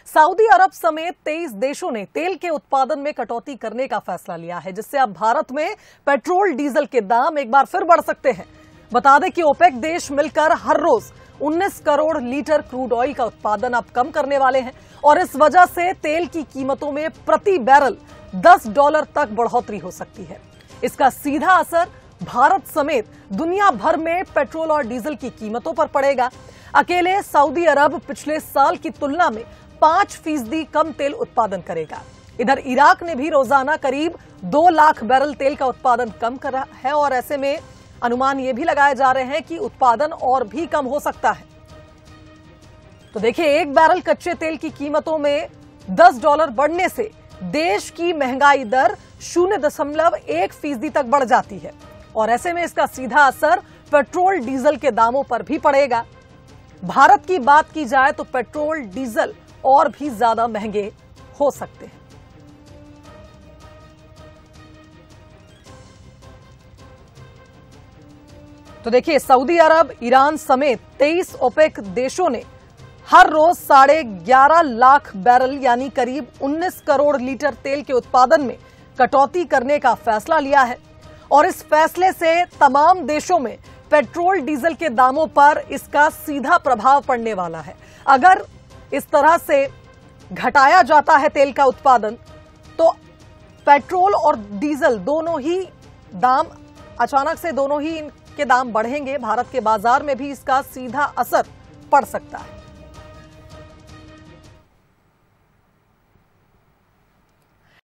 Saudi अरब समेत 23 देशों ने तेल के उत्पादन में कटौती करने का फैसला लिया है, जिससे अब भारत में पेट्रोल डीजल के दाम एक बार फिर बढ़ सकते हैं। बता दें कि ओपेक देश मिलकर हर रोज 19 करोड़ लीटर क्रूड ऑयल का उत्पादन अब कम करने वाले हैं और इस वजह से तेल की कीमतों में प्रति बैरल $10 तक बढ़ोतरी हो सकती है। इसका सीधा असर भारत समेत दुनिया भर में पेट्रोल और डीजल की कीमतों पर पड़ेगा। अकेले सऊदी अरब पिछले साल की तुलना में 5% कम तेल उत्पादन करेगा। इधर इराक ने भी रोजाना करीब 2 लाख बैरल तेल का उत्पादन कम कर रहा है और ऐसे में अनुमान ये भी लगाए जा रहे हैं कि उत्पादन और भी कम हो सकता है। तो देखिए, एक बैरल कच्चे तेल की कीमतों में $10 बढ़ने से देश की महंगाई दर 0.1% तक बढ़ जाती है और ऐसे में इसका सीधा असर पेट्रोल डीजल के दामों पर भी पड़ेगा। भारत की बात की जाए तो पेट्रोल डीजल और भी ज्यादा महंगे हो सकते हैं। तो देखिए, सऊदी अरब, ईरान समेत 23 ओपेक देशों ने हर रोज 11.5 लाख बैरल यानी करीब 19 करोड़ लीटर तेल के उत्पादन में कटौती करने का फैसला लिया है और इस फैसले से तमाम देशों में पेट्रोल डीजल के दामों पर इसका सीधा प्रभाव पड़ने वाला है। अगर इस तरह से घटाया जाता है तेल का उत्पादन तो पेट्रोल और डीजल दोनों ही दाम अचानक से दोनों ही के दाम बढ़ेंगे। भारत के बाजार में भी इसका सीधा असर पड़ सकता है।